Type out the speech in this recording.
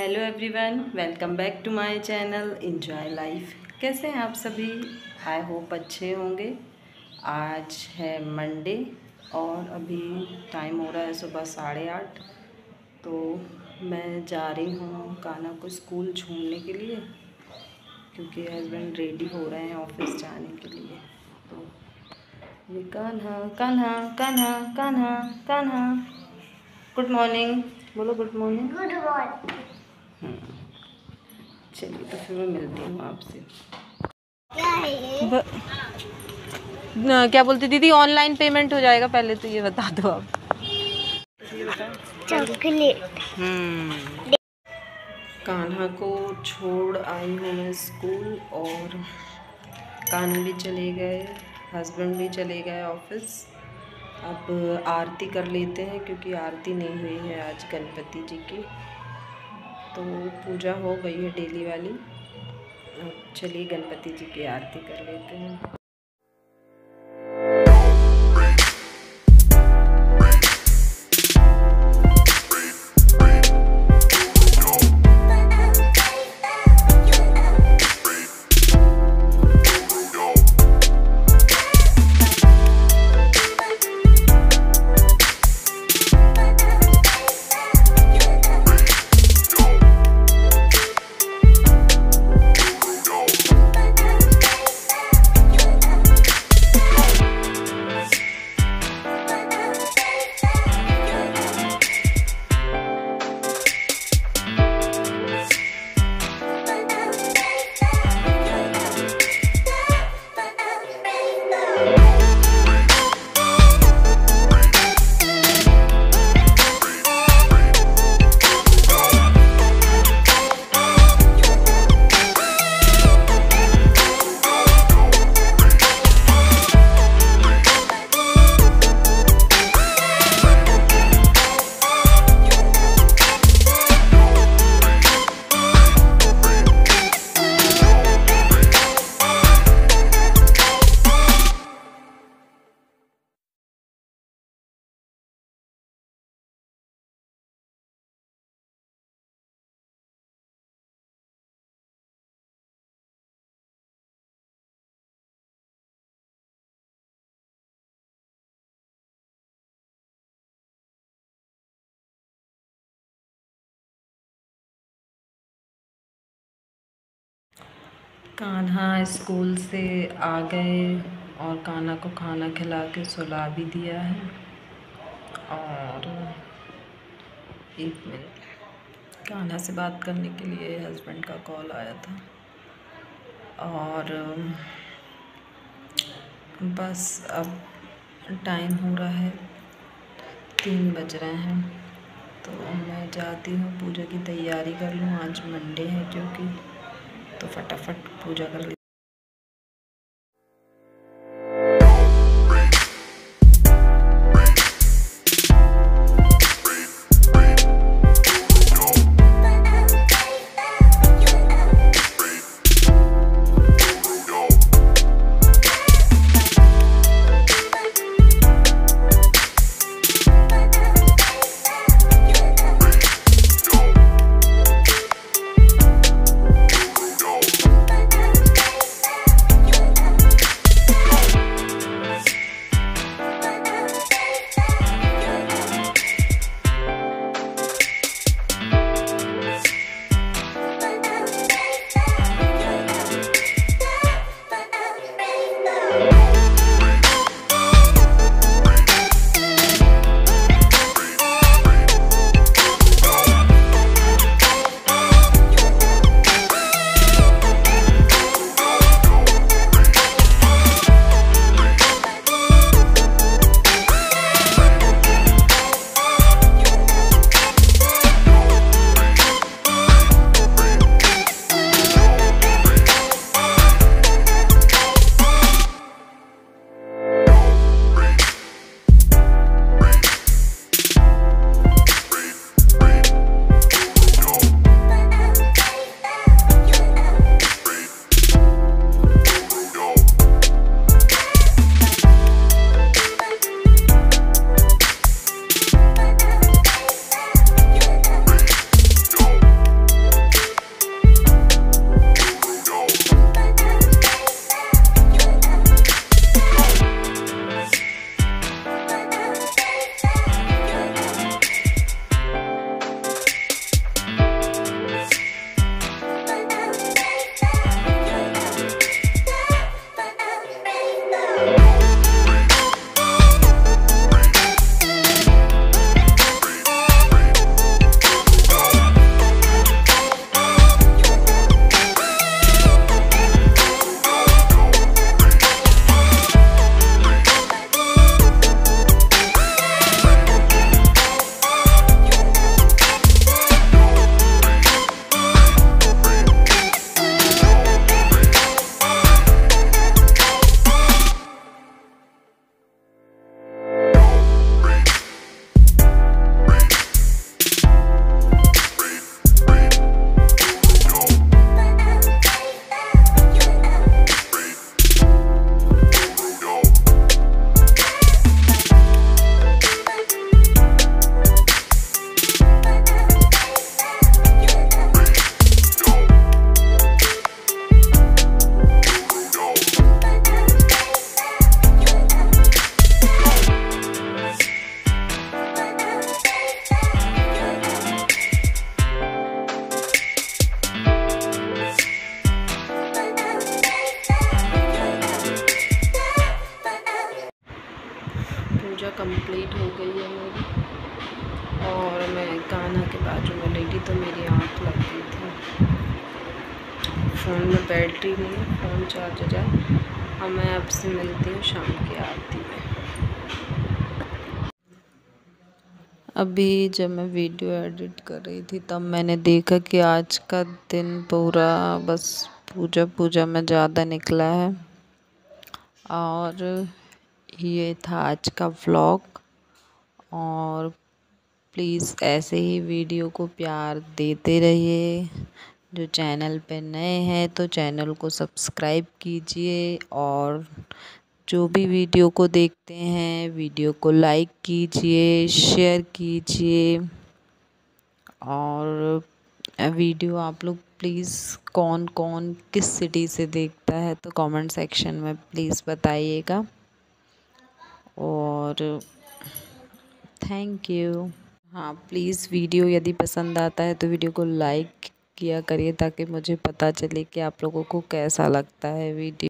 Hello everyone, welcome back to my channel enjoy life. कैसे हैं आप सभी? आई होप अच्छे होंगे। आज है मंडे और अभी टाइम हो रहा है सुबह 8:30। तो मैं जा रही हूँ कान्हा को स्कूल छोड़ने के लिए, क्योंकि हस्बैंड रेडी हो रहे हैं ऑफिस जाने के लिए। तो ये कान्हा कान्हा कान्हा कान्हा कान्हा, गुड मॉर्निंग बोलो। Good morning. Good morning. चलिए तो फिर मैं मिलती हूँ आपसे। क्या है ये? क्या बोलती दीदी? ऑनलाइन पेमेंट हो जाएगा, पहले तो ये बता दो आप। चॉकलेट। कान्हा को छोड़ आई हूँ मैं स्कूल, और कान्हा भी चले गए, हस्बैंड भी चले गए ऑफिस। अब आरती कर लेते हैं, क्योंकि आरती नहीं हुई है आज गणपति जी की। तो पूजा हो गई है डेली वाली। अब चलिए गणपति जी की आरती कर लेते हैं। कान्हा स्कूल से आ गए और कान्हा को खाना खिला के सुला भी दिया है। और एक मिनट, कान्हा से बात करने के लिए हस्बैंड का कॉल आया था। और बस अब टाइम हो रहा है, 3 बज रहे हैं। तो मैं जाती हूँ, पूजा की तैयारी कर लूँ। आज मंडे है क्योंकि, तो फटाफट पूजा कर ली। कंप्लीट हो गई है मेरी, और मैं कान्हा के बाजू में लेटी तो मेरी आँख लग गई थी। फ़ोन में बैटरी नहीं है, फ़ोन चार्ज हो जाए। और मैं आपसे मिलती हूँ शाम की आरती में। अभी जब मैं वीडियो एडिट कर रही थी तब मैंने देखा कि आज का दिन पूरा बस पूजा पूजा में ज़्यादा निकला है। और ये था आज का व्लॉग। और प्लीज़ ऐसे ही वीडियो को प्यार देते रहिए। जो चैनल पे नए हैं तो चैनल को सब्सक्राइब कीजिए, और जो भी वीडियो को देखते हैं वीडियो को लाइक कीजिए, शेयर कीजिए। और वीडियो आप लोग प्लीज़ कौन कौन किस सिटी से देखता है तो कमेंट सेक्शन में प्लीज़ बताइएगा। और थैंक यू। हाँ, प्लीज़ वीडियो यदि पसंद आता है तो वीडियो को लाइक किया करिए, ताकि मुझे पता चले कि आप लोगों को कैसा लगता है वीडियो।